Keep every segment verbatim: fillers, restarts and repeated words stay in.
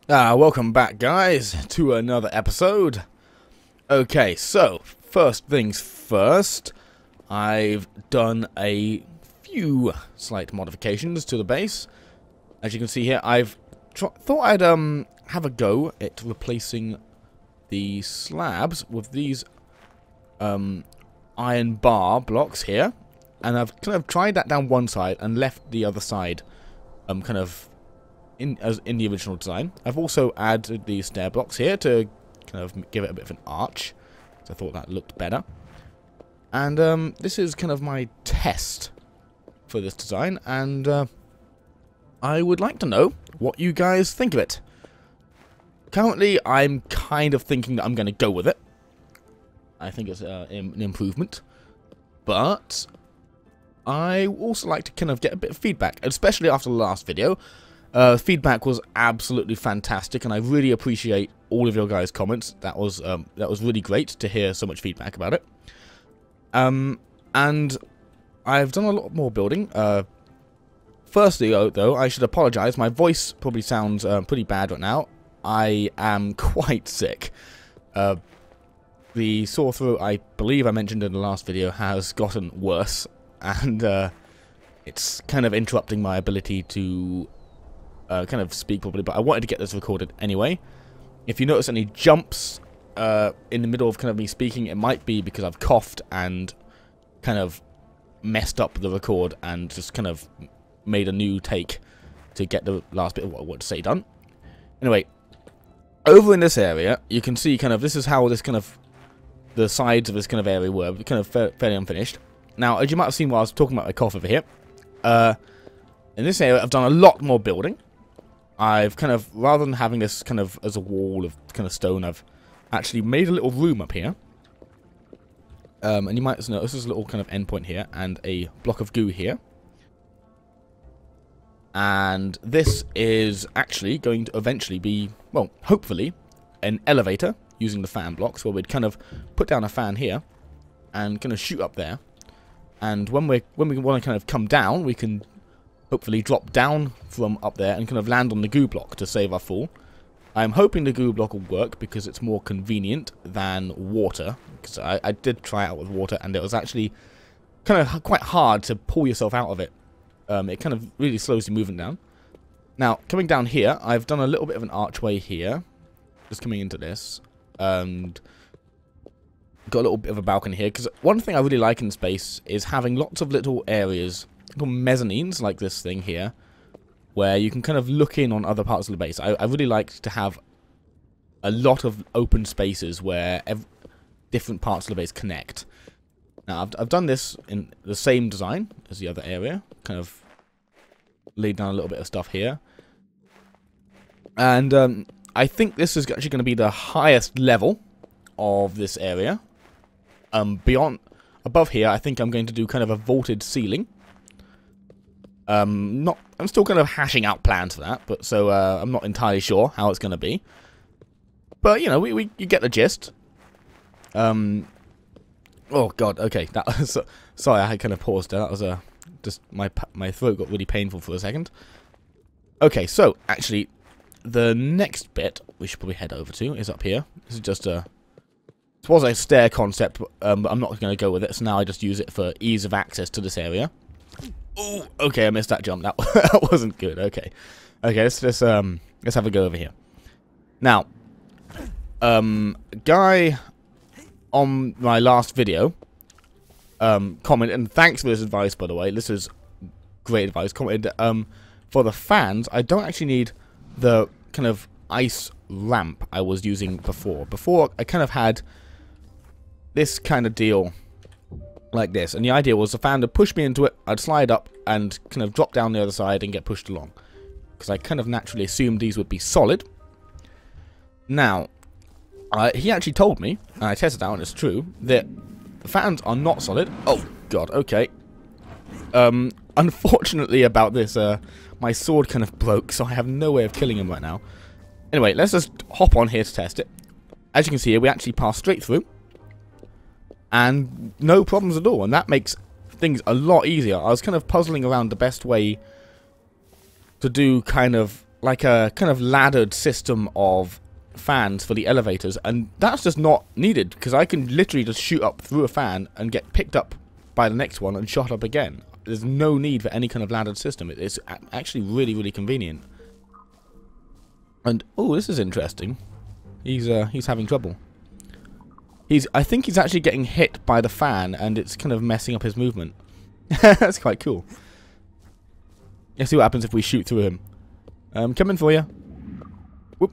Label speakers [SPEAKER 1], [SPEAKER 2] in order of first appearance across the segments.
[SPEAKER 1] Ah, welcome back, guys, to another episode. Okay, so, first things first, I've done a few slight modifications to the base. As you can see here, I've thought I'd um have a go at replacing the slabs with these um iron bar blocks here, and I've kind of tried that down one side and left the other side um kind of in as in the original design. I've also added these stair blocks here to kind of give it a bit of an arch, so I thought that looked better. And um, this is kind of my test for this design, and uh, I would like to know what you guys think of it. Currently, I'm kind of thinking that I'm going to go with it. I think it's uh, an improvement, but I also like to kind of get a bit of feedback, especially after the last video. Uh, feedback was absolutely fantastic, and I really appreciate all of your guys' comments. That was um, that was really great to hear so much feedback about it. Um, and I've done a lot more building. Uh, firstly, though, I should apologise. My voice probably sounds uh, pretty bad right now. I am quite sick. Uh, the sore throat, I believe I mentioned in the last video, has gotten worse, and uh, it's kind of interrupting my ability to Uh, kind of speak properly, but I wanted to get this recorded anyway. If you notice any jumps uh, in the middle of kind of me speaking, it might be because I've coughed and kind of messed up the record and just kind of made a new take to get the last bit of what I want to say done. Anyway, over in this area, you can see kind of this is how this kind of the sides of this kind of area were kind of fa fairly unfinished. Now, as you might have seen while I was talking about my cough over here, uh, in this area I've done a lot more building. I've kind of, rather than having this kind of as a wall of kind of stone, I've actually made a little room up here. Um, and you might notice there's a little kind of endpoint here and a block of goo here. And this is actually going to eventually be, well, hopefully, an elevator using the fan blocks, where we'd kind of put down a fan here and kind of shoot up there. And when we when we want to kind of come down, we can hopefully drop down from up there and kind of land on the goo block to save our fall. I'm hoping the goo block will work because it's more convenient than water. Because I, I did try it out with water, and it was actually kind of quite hard to pull yourself out of it. Um, it kind of really slows you moving down. Now, coming down here, I've done a little bit of an archway here. Just coming into this. And got a little bit of a balcony here. Because one thing I really like in space is having lots of little areas, little mezzanines like this thing here, where you can kind of look in on other parts of the base. I, I really like to have a lot of open spaces where ev different parts of the base connect. Now, I've, I've done this in the same design as the other area, kind of laid down a little bit of stuff here. And um, I think this is actually going to be the highest level of this area. Um, beyond, above here, I think I'm going to do kind of a vaulted ceiling. Um, not, I'm still kind of hashing out plans for that, but so uh, I'm not entirely sure how it's going to be. But you know, we, we you get the gist. Um, oh god, okay, that was, sorry, I had kind of paused there. That was a uh, just my my throat got really painful for a second. Okay, so actually, the next bit we should probably head over to is up here. This is just a it was a stair concept, um, but I'm not going to go with it. So now I just use it for ease of access to this area. Oh, okay, I missed that jump. That, that wasn't good. Okay, okay, let's just um, let's have a go over here. Now, um, guy on my last video, um, commented, and thanks for this advice, by the way. This is great advice. Commented, um, for the fans, I don't actually need the kind of ice ramp I was using before. Before, I kind of had this kind of deal like this, and the idea was the fan would push me into it, I'd slide up and kind of drop down the other side and get pushed along, because I kind of naturally assumed these would be solid. Now, uh, he actually told me, and I tested out and it's true, that the fans are not solid. Oh god, okay. Um, unfortunately about this, uh, my sword kind of broke, so I have no way of killing him right now. Anyway, let's just hop on here to test it. As you can see here, we actually pass straight through. And no problems at all, and that makes things a lot easier. I was kind of puzzling around the best way to do kind of like a kind of laddered system of fans for the elevators, and that's just not needed because I can literally just shoot up through a fan and get picked up by the next one and shot up again. There's no need for any kind of laddered system. It's actually really, really convenient. And oh, this is interesting. He's uh, he's having trouble. He's I think he's actually getting hit by the fan, and it's kind of messing up his movement. That's quite cool. Let's see what happens if we shoot through him. Um, coming for you. Whoop.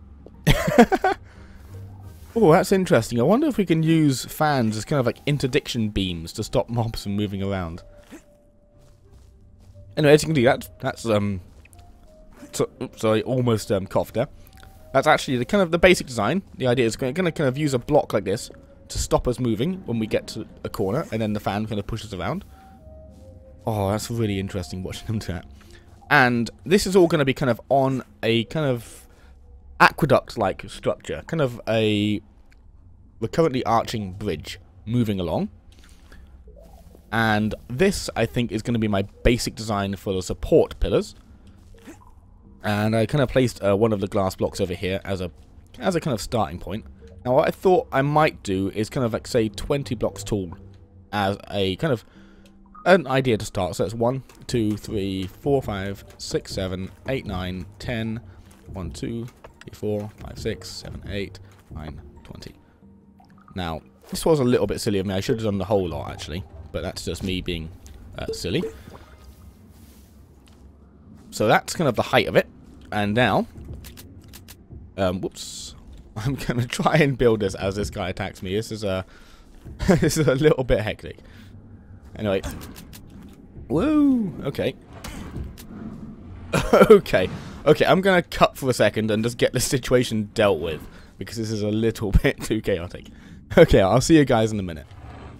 [SPEAKER 1] Oh, that's interesting. I wonder if we can use fans as kind of like interdiction beams to stop mobs from moving around. Anyway, as you can see, that's that's um. So, oops, sorry, almost um coughed there. That's actually the kind of the basic design. The idea is going to kind of use a block like this to stop us moving when we get to a corner, and then the fan kind of pushes around. Oh, that's really interesting watching them do that. And this is all going to be kind of on a kind of aqueduct-like structure, kind of a recurrently arching bridge moving along. And this, I think, is going to be my basic design for the support pillars. And I kind of placed uh, one of the glass blocks over here as a as a kind of starting point. Now, what I thought I might do is kind of like, say, twenty blocks tall as a kind of an idea to start. So it's one, two, three, four, five, six, seven, eight, nine, ten, one, two, three, four, five, six, seven, eight, nine, twenty. Now, this was a little bit silly of me. I should have done the whole lot, actually. But that's just me being uh, silly. So that's kind of the height of it. And now, um, whoops, I'm going to try and build this as this guy attacks me. This is a, this is a little bit hectic. Anyway. Woo, okay. okay, okay, I'm going to cut for a second and just get this situation dealt with. Because this is a little bit too chaotic. Okay, I'll see you guys in a minute.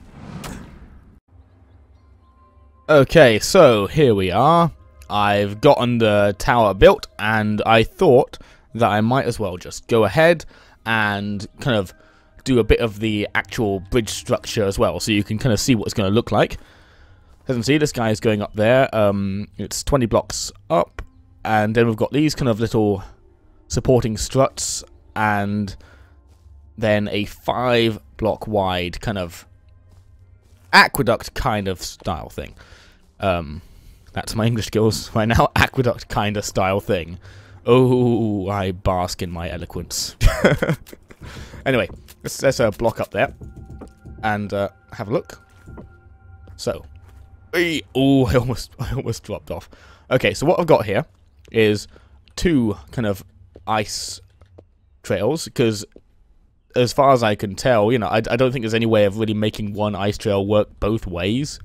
[SPEAKER 1] Okay, so here we are. I've gotten the tower built, and I thought that I might as well just go ahead and kind of do a bit of the actual bridge structure as well, so you can kind of see what it's going to look like. As you can see, this guy is going up there. Um, it's twenty blocks up, and then we've got these kind of little supporting struts, and then a five block wide kind of aqueduct kind of style thing. Um... That's my English skills right now. Aqueduct kind of style thing. Oh, I bask in my eloquence. Anyway, let's, let's uh, block up there and uh, have a look. So, oh, I almost, I almost dropped off. Okay, so what I've got here is two kind of ice trails, because as far as I can tell, you know, I, I don't think there's any way of really making one ice trail work both ways.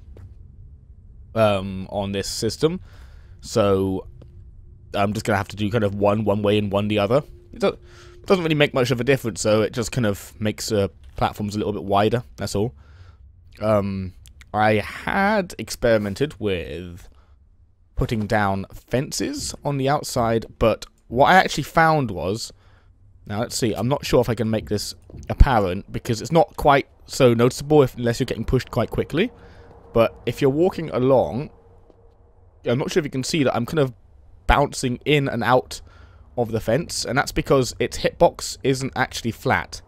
[SPEAKER 1] Um, on this system, so I'm just gonna have to do kind of one one way and one the other. It do doesn't really make much of a difference, so it just kind of makes uh, platforms a little bit wider. That's all. Um, I had experimented with putting down fences on the outside, but what I actually found was, now let's see. I'm not sure if I can make this apparent because it's not quite so noticeable if, unless you're getting pushed quite quickly. But if you're walking along, I'm not sure if you can see that I'm kind of bouncing in and out of the fence, and that's because its hitbox isn't actually flat.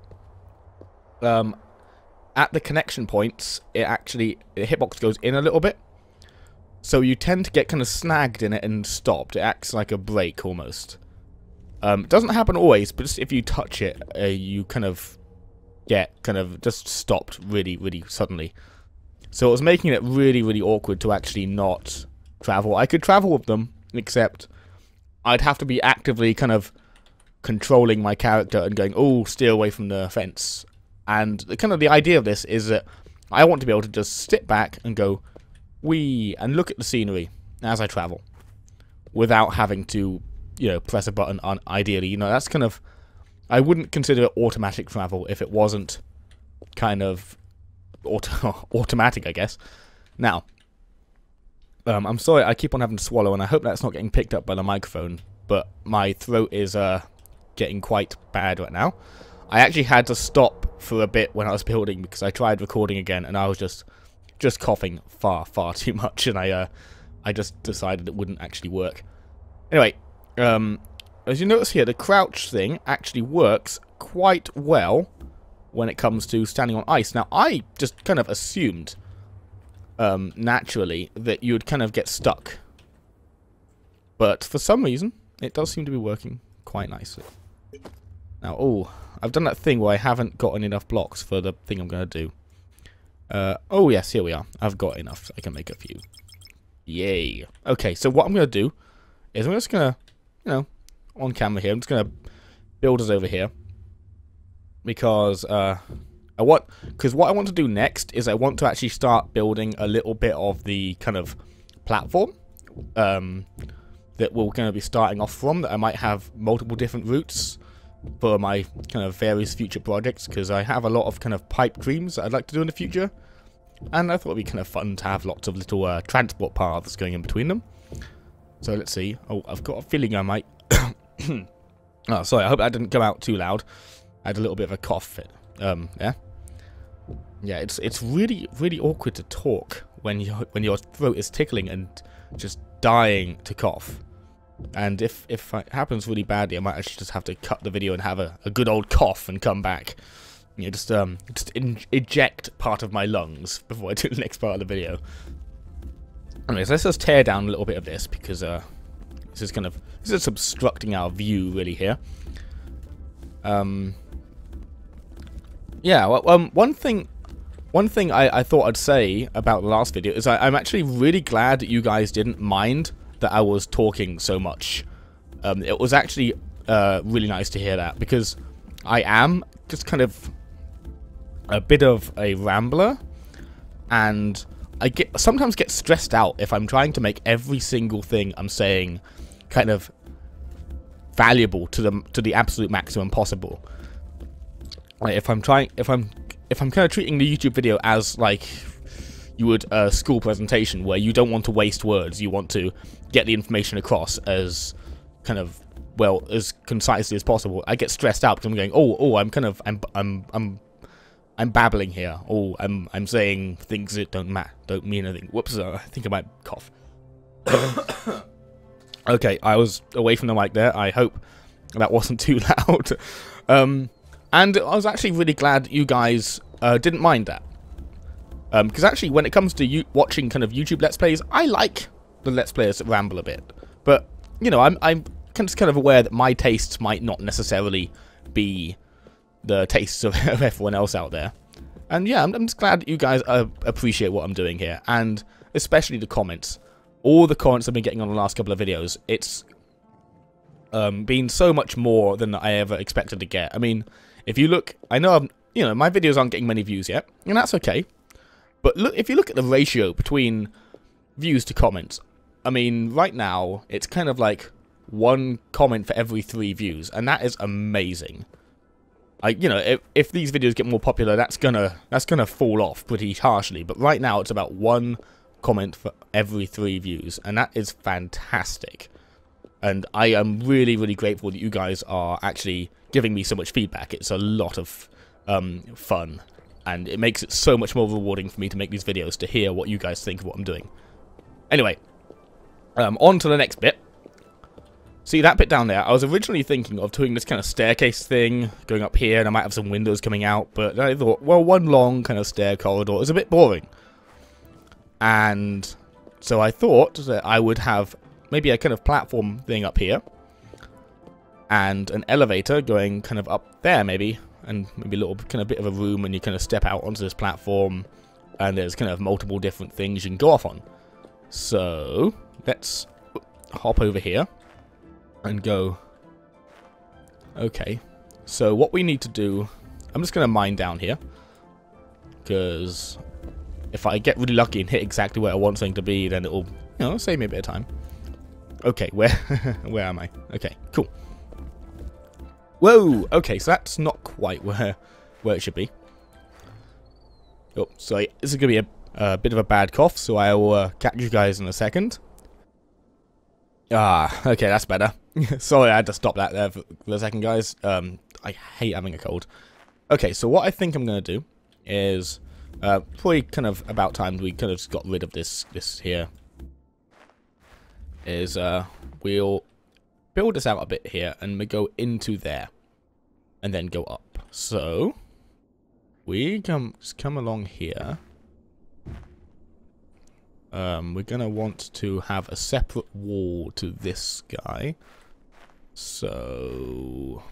[SPEAKER 1] Um, at the connection points, it actually, the hitbox goes in a little bit, so you tend to get kind of snagged in it and stopped. It acts like a brake almost. Um, it doesn't happen always, but just if you touch it, uh, you kind of get kind of just stopped really, really suddenly. So it was making it really, really awkward to actually not travel. I could travel with them, except I'd have to be actively kind of controlling my character and going, oh, steer away from the fence. And the, kind of the idea of this is that I want to be able to just sit back and go, wee, and look at the scenery as I travel, without having to, you know, press a button on, ideally. You know, that's kind of, I wouldn't consider it automatic travel if it wasn't kind of Auto automatic, I guess. Now, um, I'm sorry I keep on having to swallow, and I hope that's not getting picked up by the microphone, but my throat is uh, getting quite bad right now. I actually had to stop for a bit when I was building because I tried recording again, and I was just just coughing far, far too much, and I uh, I just decided it wouldn't actually work. Anyway, um, as you notice here, the crouch thing actually works quite well when it comes to standing on ice. Now, I just kind of assumed, um, naturally, that you would kind of get stuck. But for some reason, it does seem to be working quite nicely. Now, oh, I've done that thing where I haven't gotten enough blocks for the thing I'm going to do. Uh, oh, yes, here we are. I've got enough. I can make a few. Yay. Okay, so what I'm going to do is I'm just going to, you know, on camera here, I'm just going to build us over here. Because, uh, I want, because what I want to do next is I want to actually start building a little bit of the kind of platform, um, that we're going to be starting off from, that I might have multiple different routes for my kind of various future projects, because I have a lot of kind of pipe dreams that I'd like to do in the future, and I thought it'd be kind of fun to have lots of little uh, transport paths going in between them. So let's see. Oh, I've got a feeling I might... oh, sorry, I hope that didn't come out too loud. I had a little bit of a cough fit. Um, yeah? Yeah, it's it's really, really awkward to talk when, you, when your throat is tickling and just dying to cough. And if if it happens really badly, I might actually just have to cut the video and have a, a good old cough and come back. You know, just um just in, eject part of my lungs before I do the next part of the video. Anyways, let's just tear down a little bit of this, because uh this is kind of this is obstructing our view really here. Um yeah, well, um one thing one thing I, I thought I'd say about the last video is I, I'm actually really glad that you guys didn't mind that I was talking so much. Um, it was actually uh, really nice to hear that, because I am just kind of a bit of a rambler, and I get sometimes get stressed out if I'm trying to make every single thing I'm saying kind of valuable to the to the absolute maximum possible. Like if I'm trying, if I'm if I'm kind of treating the YouTube video as like you would a school presentation, where you don't want to waste words, you want to get the information across as kind of well as concisely as possible. I get stressed out because I'm going, oh, oh, I'm kind of, I'm, I'm, I'm, I'm babbling here. Oh, I'm, I'm saying things that don't matter, don't mean anything. Whoops, uh, I think I might cough. Okay, I was away from the mic there. I hope that wasn't too loud. um, and I was actually really glad you guys uh, didn't mind that. Because um, actually, when it comes to you watching kind of YouTube Let's Plays, I like the Let's Players that ramble a bit. But, you know, I'm, I'm just kind of aware that my tastes might not necessarily be the tastes of everyone else out there. And yeah, I'm, I'm just glad that you guys uh, appreciate what I'm doing here. And especially the comments. All the comments I've been getting on the last couple of videos, it's um, been so much more than I ever expected to get. I mean, if you look, I know, I'm, you know, my videos aren't getting many views yet, and that's okay. But look, if you look at the ratio between views to comments, I mean, right now, it's kind of like one comment for every three views, and that is amazing. I, you know, if, if these videos get more popular, that's gonna that's gonna fall off pretty harshly. But right now, it's about one comment for every three views, and that is fantastic. And I am really, really grateful that you guys are actually giving me so much feedback. It's a lot of um, fun. And it makes it so much more rewarding for me to make these videos, to hear what you guys think of what I'm doing. Anyway, um, on to the next bit. See, that bit down there, I was originally thinking of doing this kind of staircase thing, going up here, and I might have some windows coming out, but I thought, well, one long kind of stair corridor is a bit boring. And so I thought that I would have maybe a kind of platform thing up here, and an elevator going kind of up there, maybe. And maybe a little kind of bit of a room when you kind of step out onto this platform, and there's kind of multiple different things you can go off on. So let's hop over here and go. Okay, so what we need to do, I'm just going to mine down here, because if I get really lucky and hit exactly where I want something to be, then it'll, you know, save me a bit of time. Okay, where where am I? Okay, cool. Whoa! Okay, so that's not quite where where it should be. Oh, sorry. This is going to be a, a bit of a bad cough, so I will uh, catch you guys in a second. Ah, okay, that's better. Sorry, I had to stop that there for, for a second, guys. Um, I hate having a cold. Okay, so what I think I'm going to do is uh, probably kind of about time we kind of just got rid of this this here. Is uh, we'll build this out a bit here, and we go into there, and then go up. So we come just come along here. Um, we're gonna want to have a separate wall to this guy. So,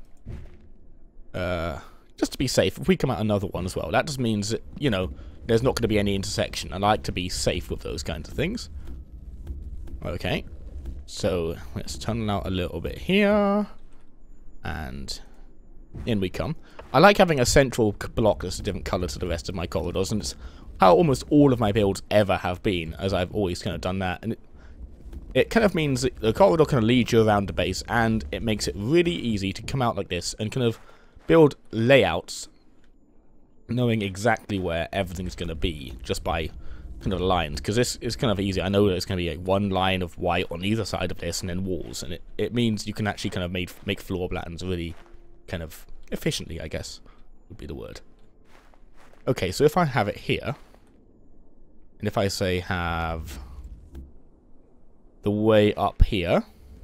[SPEAKER 1] uh, just to be safe, if we come out another one as well, that just means that, you know, there's not going to be any intersection. I like to be safe with those kinds of things. Okay, so let's tunnel out a little bit here, and in we come. I like having a central block that's a different color to the rest of my corridors, and it's how almost all of my builds ever have been, as I've always kind of done that. And it, it kind of means that the corridor kind of leads you around the base, and it makes it really easy to come out like this and kind of build layouts knowing exactly where everything's going to be just by kind of lines, because this is kind of easy. I know that it's going to be like one line of white on either side of this and then walls, and it, it means you can actually kind of make, make floor plans really kind of efficiently, I guess would be the word. Okay, so if I have it here, and if I say have the way up here.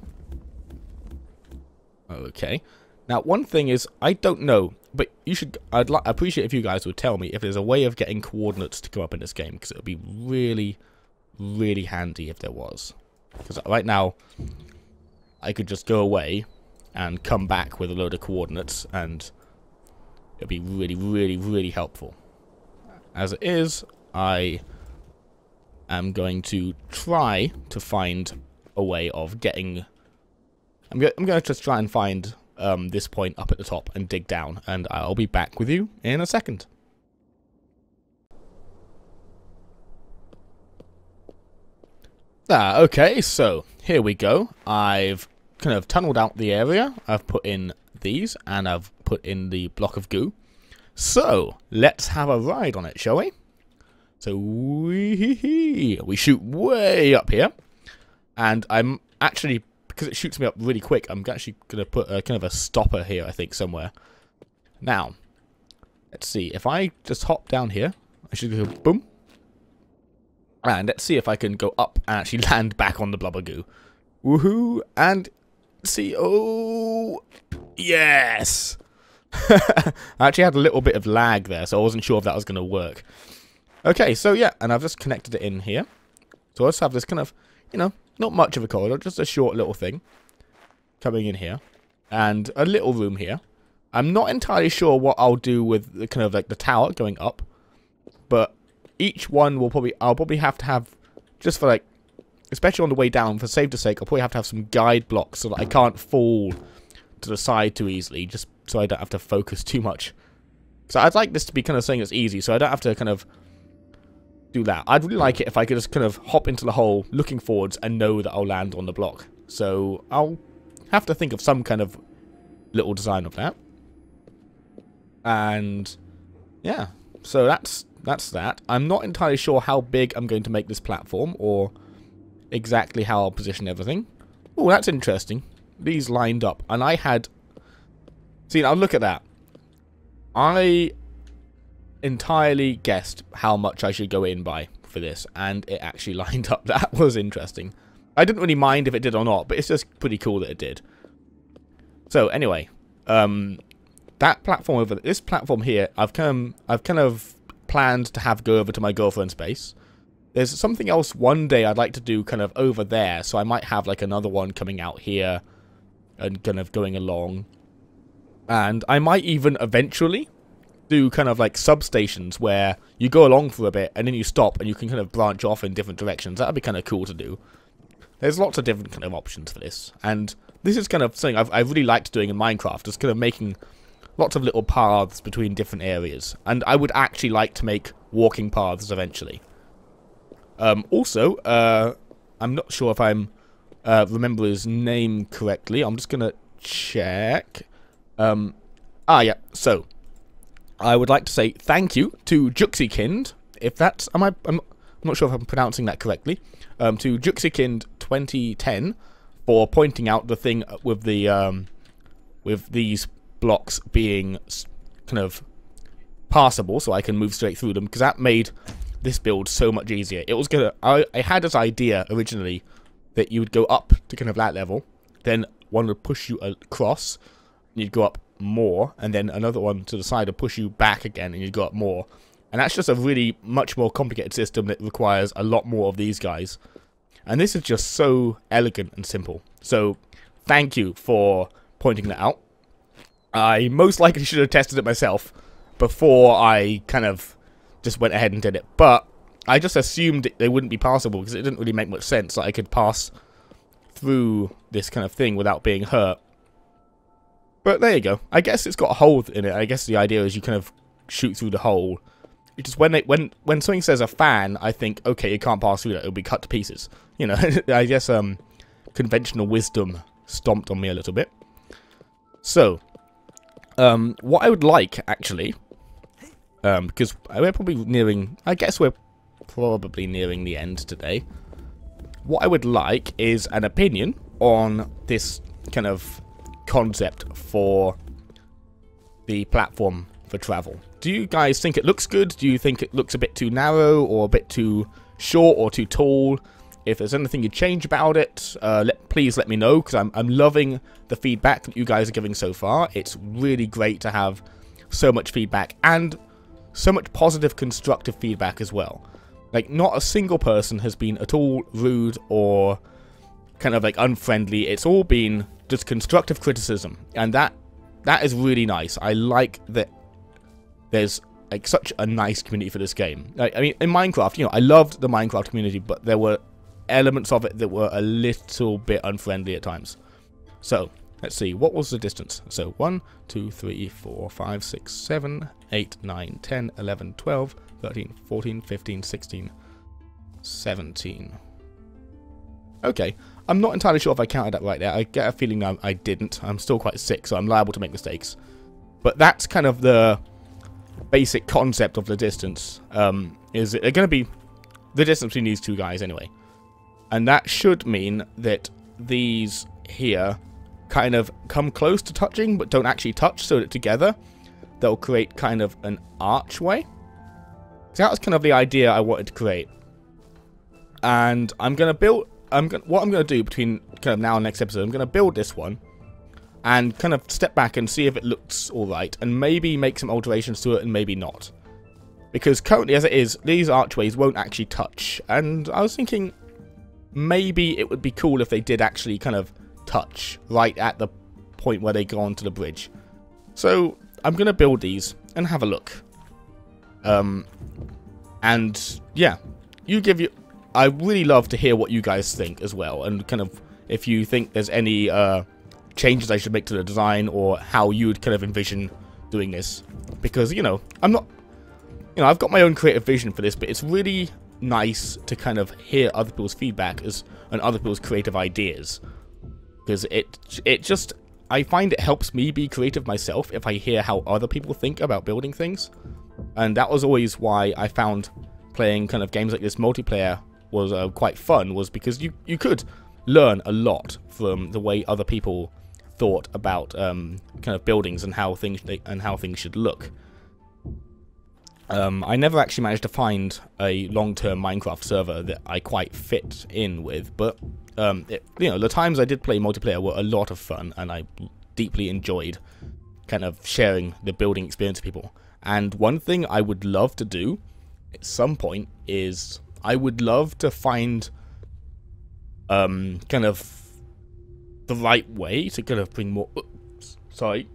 [SPEAKER 1] Okay. Now, one thing is, I don't know, but you should, I'd like, I appreciate if you guys would tell me if there's a way of getting coordinates to come up in this game, because it would be really, really handy if there was. Because right now, I could just go away and come back with a load of coordinates, and it'd be really, really, really helpful. As it is, I am going to try to find a way of getting... I'm, go I'm going to just try and find um, this point up at the top and dig down, and I'll be back with you in a second. Ah, okay, so here we go. I've kind of tunneled out the area. I've put in these, and I've put in the block of goo. So, let's have a ride on it, shall we? So, we, we shoot way up here. And I'm actually, because it shoots me up really quick, I'm actually going to put a, kind of a stopper here, I think, somewhere. Now, let's see. If I just hop down here, I should go boom. And let's see if I can go up and actually land back on the blubber goo. Woohoo! And see, oh, yes! I actually had a little bit of lag there, so I wasn't sure if that was going to work. Okay, so yeah, and I've just connected it in here. So let's have this kind of, you know, not much of a corridor, just a short little thing coming in here. And a little room here. I'm not entirely sure what I'll do with the kind of like the tower going up. But each one will probably, I'll probably have to have, just for like, especially on the way down, for safety's sake, I'll probably have to have some guide blocks so that I can't fall to the side too easily, just so I don't have to focus too much. So I'd like this to be kind of something that's easy, so I don't have to kind of do that. I'd really like it if I could just kind of hop into the hole, looking forwards, and know that I'll land on the block. So I'll have to think of some kind of little design of that. And yeah, so that's that's that. I'm not entirely sure how big I'm going to make this platform, or exactly how I'll position everything. Oh, that's interesting. These lined up, and I had... See, now look at that. I entirely guessed how much I should go in by for this, and it actually lined up. That was interesting. I didn't really mind if it did or not, but it's just pretty cool that it did. So anyway, um, that platform over this platform here, I've kind of, I've kind of planned to have go over to my girlfriend's base. There's something else one day I'd like to do kind of over there, so I might have like another one coming out here and kind of going along. And I might even eventually do kind of like substations where you go along for a bit and then you stop and you can kind of branch off in different directions. That would be kind of cool to do. There's lots of different kind of options for this. And this is kind of something I've, I really liked doing in Minecraft, just kind of making lots of little paths between different areas. And I would actually like to make walking paths eventually. Um, also, uh, I'm not sure if I'm uh, remember his name correctly. I'm just going to check. Um, ah, yeah, so I would like to say thank you to Juxiekind, if that's, am I, I'm not sure if I'm pronouncing that correctly, um, to Juxiekind twenty ten for pointing out the thing with the, um, with these blocks being kind of passable so I can move straight through them, because that made this build so much easier. It was gonna, I, I had this idea originally that you would go up to kind of that level, then one would push you across, and you'd go up more, and then another one to the side would push you back again, and you'd go up more. And that's just a really much more complicated system that requires a lot more of these guys. And this is just so elegant and simple. So, thank you for pointing that out. I most likely should have tested it myself before I kind of just went ahead and did it. But I just assumed they wouldn't be passable because it didn't really make much sense that I could pass through this kind of thing without being hurt. But there you go. I guess it's got a hole in it. I guess the idea is you kind of shoot through the hole. It's just when they, when when something says a fan, I think, okay, you can't pass through that. It'll be cut to pieces. You know, I guess um, conventional wisdom stomped on me a little bit. So, um, what I would like, actually, um, because we're probably nearing, I guess we're probably nearing the end today. What I would like is an opinion on this kind of concept for the platform for travel. Do you guys think it looks good? Do you think it looks a bit too narrow or a bit too short or too tall? If there's anything you'd change about it, uh, let, please let me know, because I'm, I'm loving the feedback that you guys are giving so far. It's really great to have so much feedback and so much positive, constructive feedback as well. Like, not a single person has been at all rude or kind of like unfriendly. It's all been just constructive criticism, and that that is really nice. I like that there's like such a nice community for this game. Like, I mean, in Minecraft, you know, I loved the Minecraft community, but there were elements of it that were a little bit unfriendly at times. So, let's see, what was the distance? So, one, two, three, four, five, six, seven, eight, nine, ten, eleven, twelve, thirteen, fourteen, fifteen, sixteen, seventeen. Okay, I'm not entirely sure if I counted that right there. I get a feeling I, I didn't. I'm still quite sick, so I'm liable to make mistakes. But that's kind of the basic concept of the distance. Um, is they're going to be the distance between these two guys anyway. And that should mean that these here kind of come close to touching, but don't actually touch, so that together they'll create kind of an archway. So that was kind of the idea I wanted to create. And I'm going to build... I'm gonna, what I'm going to do between kind of now and next episode, I'm going to build this one and kind of step back and see if it looks alright, and maybe make some alterations to it and maybe not. Because currently as it is, these archways won't actually touch, and I was thinking maybe it would be cool if they did actually kind of touch right at the point where they go onto the bridge. So I'm going to build these and have a look. Um, and yeah, you give you... I really love to hear what you guys think as well, and kind of if you think there's any uh, changes I should make to the design, or how you would kind of envision doing this. Because, you know, I'm not, you know, I've got my own creative vision for this, but it's really nice to kind of hear other people's feedback as and other people's creative ideas. Because it, it just, I find it helps me be creative myself if I hear how other people think about building things. And that was always why I found playing kind of games like this multiplayer was uh, quite fun, was because you you could learn a lot from the way other people thought about um, kind of buildings and how things and how things should look. Um, I never actually managed to find a long-term Minecraft server that I quite fit in with, but um, it, you know, the times I did play multiplayer were a lot of fun, and I deeply enjoyed kind of sharing the building experience with people. And one thing I would love to do at some point is I would love to find um, kind of the right way to kind of bring more... Oops, sorry.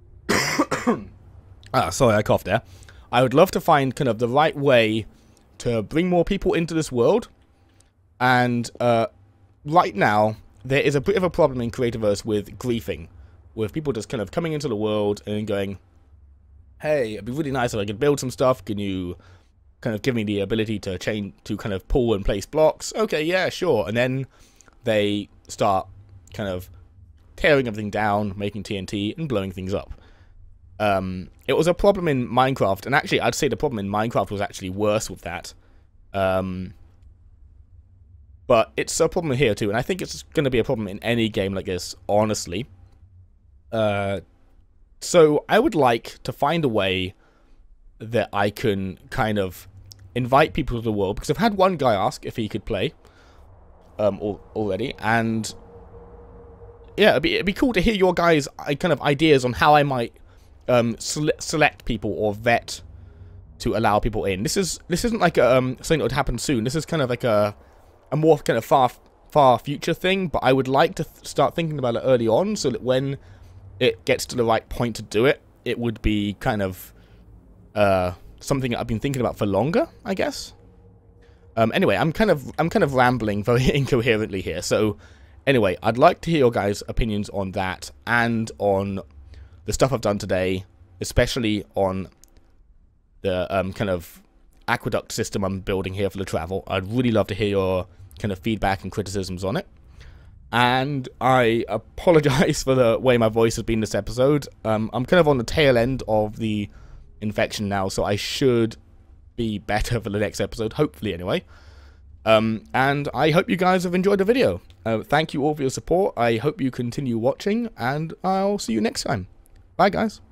[SPEAKER 1] ah, sorry, I coughed there. I would love to find kind of the right way to bring more people into this world. And uh, right now, there is a bit of a problem in Creativerse with griefing. With people just kind of coming into the world and going, hey, it'd be really nice if I could build some stuff. Can you kind of give me the ability to change, to kind of pull and place blocks? Okay, yeah, sure. And then they start kind of tearing everything down, making T N T, and blowing things up. Um, it was a problem in Minecraft, and actually, I'd say the problem in Minecraft was actually worse with that. Um, but it's a problem here too, and I think it's going to be a problem in any game like this, honestly. Uh, so I would like to find a way that I can kind of invite people to the world, because I've had one guy ask if he could play um, al already, and yeah, it'd be, it'd be cool to hear your guys' kind of ideas on how I might um, sele select people or vet to allow people in. This is this isn't like a, um, something that would happen soon. This is kind of like a a more kind of far far future thing. But I would like to th start thinking about it early on, so that when it gets to the right point to do it, it would be kind of uh, something that I've been thinking about for longer, I guess. Um, anyway, I'm kind of I'm kind of rambling very incoherently here. So anyway, I'd like to hear your guys' opinions on that and on the stuff I've done today, especially on the um, kind of aqueduct system I'm building here for the travel. I'd really love to hear your kind of feedback and criticisms on it. And I apologize for the way my voice has been this episode. Um, I'm kind of on the tail end of the infection now, so I should be better for the next episode, hopefully anyway. Um, and I hope you guys have enjoyed the video. Uh, thank you all for your support. I hope you continue watching, and I'll see you next time. Bye, guys.